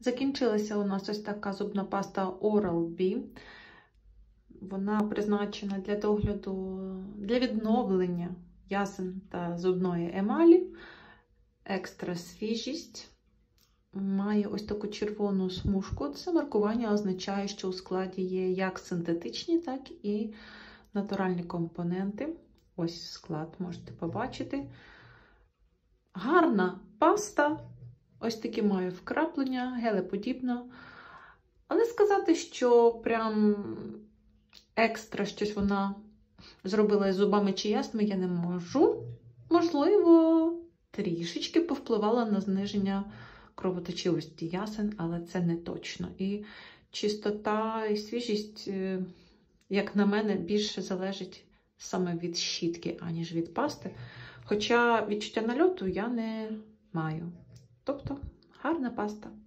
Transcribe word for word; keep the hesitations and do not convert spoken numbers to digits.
Закінчилася у нас ось така зубна паста Oral-B. Вона призначена для догляду, для відновлення ясен та зубної емалі. Екстра свіжість. Має ось таку червону смужку. Це маркування означає, що у складі є як синтетичні, так і натуральні компоненти. Ось склад, можете побачити. Гарна паста. Ось такі має вкраплення, гелеподібно. Але сказати, що прям екстра щось вона зробила з зубами чи ясними, я не можу. Можливо, трішечки повпливала на зниження кровоточивості ясен, але це не точно. І чистота і свіжість, як на мене, більше залежить саме від щітки, аніж від пасти. Хоча відчуття нальоту я не маю. Тобто, гарна паста.